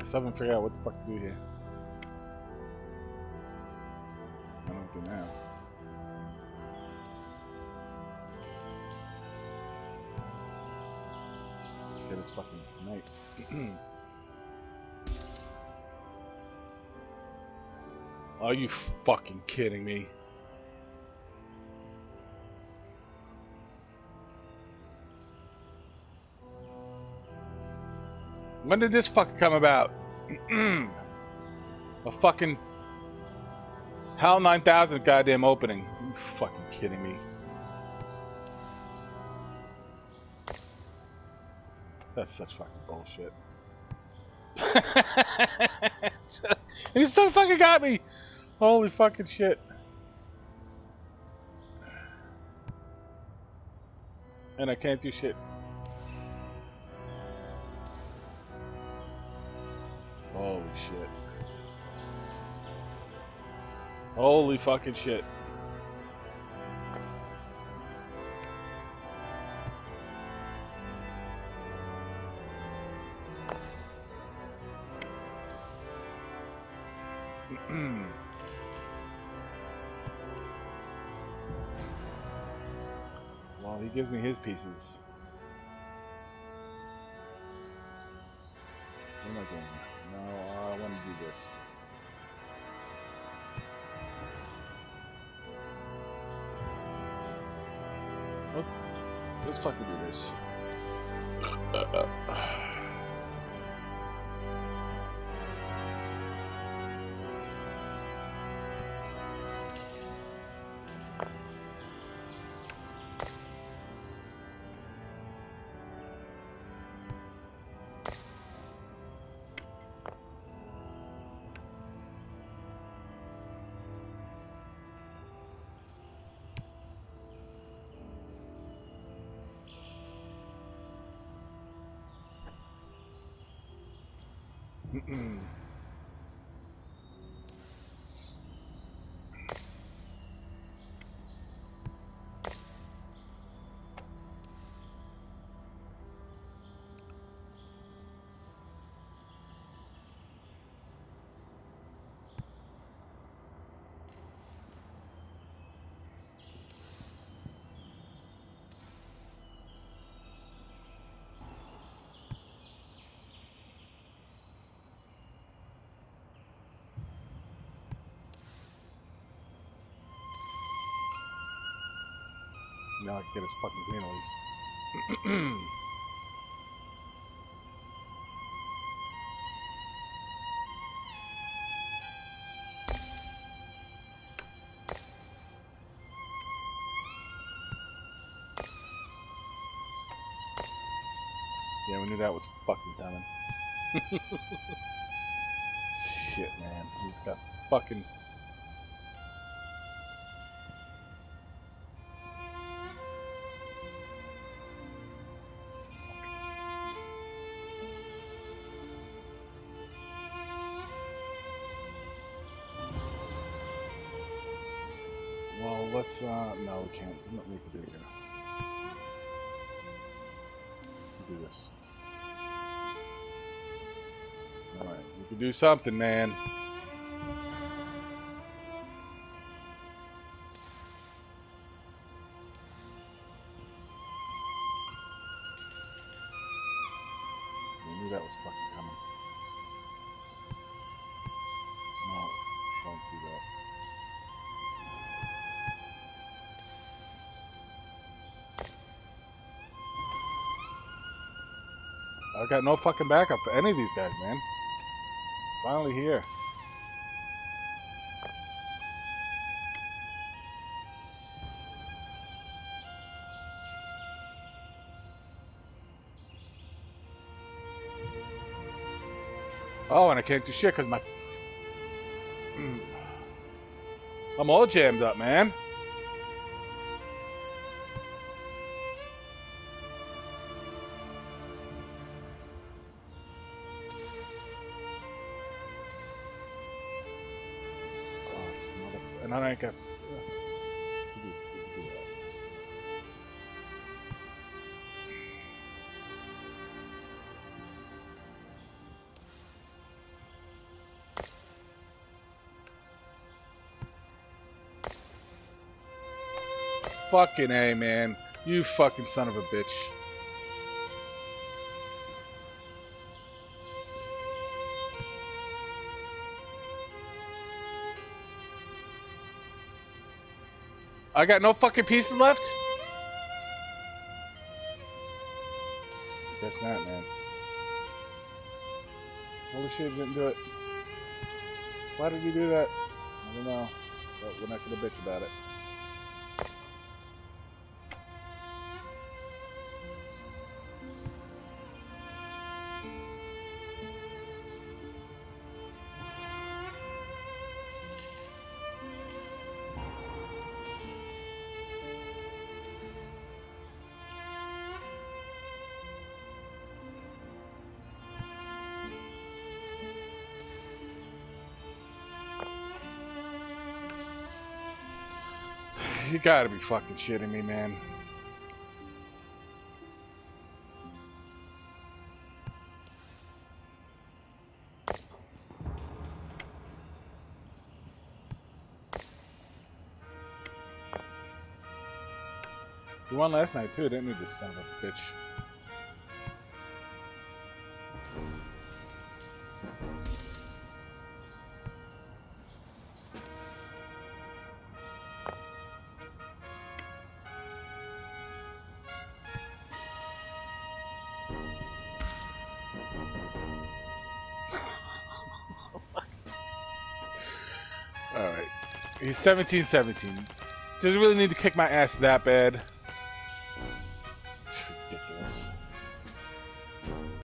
I still haven't figured out what the fuck to do here. I don't know what to do now. Get it's fucking night. Are you fucking kidding me? When did this fucking come about? A fucking HAL 9000 goddamn opening. Are you fucking kidding me? That's such fucking bullshit. He still fucking got me! Holy fucking shit. And I can't do shit. Holy shit. Holy fucking shit. Well, he gives me his pieces. What am I doing? No, I want to do this. Let's fucking do this. Now I can get his fucking green at least. Yeah, we knew that was fucking coming. Shit, man. He's got fucking... Well, let's, no, we can't. Nothing we can do here. Do this. Alright, we can do something, man. I knew that was fucking coming. No, don't do that. I got no fucking backup for any of these guys, man. Finally here. Oh, and I can't do shit because my... I'm all jammed up, man. Oh, and I got... Fucking A, man. You fucking son of a bitch. I got no fucking pieces left? Guess not, man. Holy shit, didn't do it. Why did he do that? I don't know. But we're not gonna bitch about it. You gotta be fucking shitting me, man. You won last night too, didn't you, this son of a bitch? Alright. He's 17-17. Does he really need to kick my ass that bad?